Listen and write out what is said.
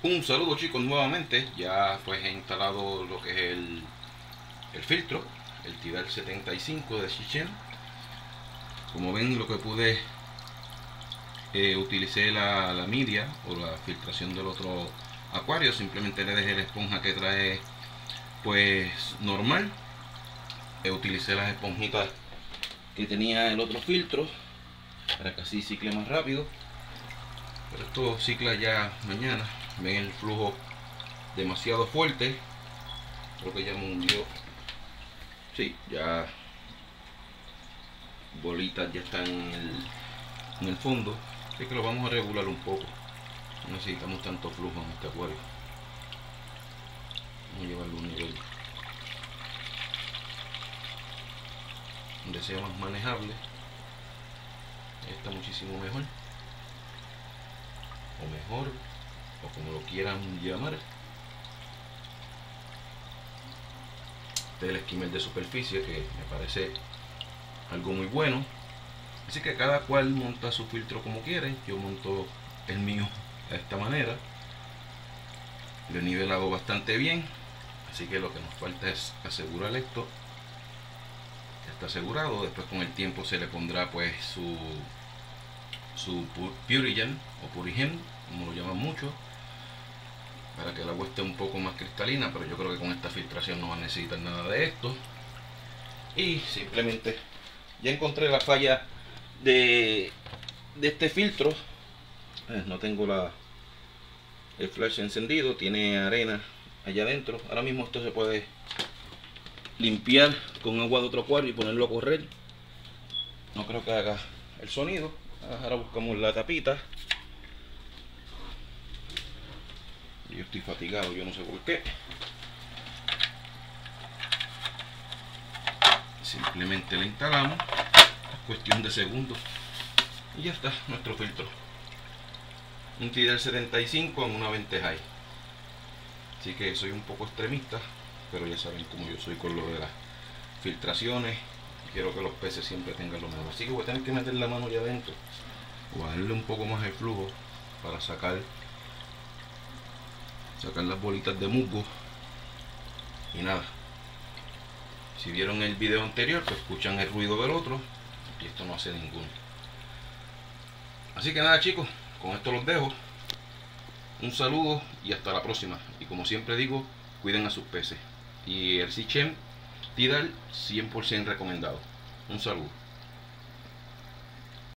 Un saludo chicos nuevamente, ya pues he instalado lo que es el filtro, el Tidal 75 de Shichen. Como ven, lo que pude, utilicé la media o la filtración del otro acuario, simplemente le dejé la esponja que trae pues normal. Utilicé las esponjitas que tenía el otro filtro para que así cicle más rápido, pero esto cicla ya mañana. Ven el flujo demasiado fuerte, creo que ya me hundió. Sí, ya bolitas ya están en el fondo, así que lo vamos a regular un poco. No necesitamos tanto flujo en este acuario, vamos a llevarlo a un nivel donde sea más manejable. Está muchísimo mejor, o como lo quieran llamar. Este es el esquimel de superficie, que me parece algo muy bueno. Así que cada cual monta su filtro como quiere. Yo monto el mío de esta manera. Lo he nivelado bastante bien, así que lo que nos falta es asegurar esto. Ya está asegurado. Después con el tiempo se le pondrá pues su Purigen o Purigen, como lo llaman mucho, para que el agua esté un poco más cristalina, pero yo creo que con esta filtración no va a necesitar nada de esto. Y simplemente ya encontré la falla de este filtro. No tengo el flash encendido, tiene arena allá adentro. Ahora mismo esto se puede limpiar con agua de otro acuario y ponerlo a correr. No creo que haga el sonido. Ahora buscamos la tapita. Yo estoy fatigado, yo no sé por qué. Simplemente la instalamos, es cuestión de segundos y ya está nuestro filtro. Un Tidal 75 en una 20 high. Así que soy un poco extremista, pero ya saben cómo yo soy con lo de las filtraciones. Quiero que los peces siempre tengan lo mejor. Así que voy a tener que meter la mano allá adentro o darle un poco más el flujo para sacar las bolitas de musgo. Y nada, si vieron el video anterior, pues escuchan el ruido del otro, y esto no hace ninguno. Así que nada chicos, con esto los dejo. Un saludo y hasta la próxima. Y como siempre digo, cuiden a sus peces. Y el Shichen Tidal 100% recomendado. Un saludo.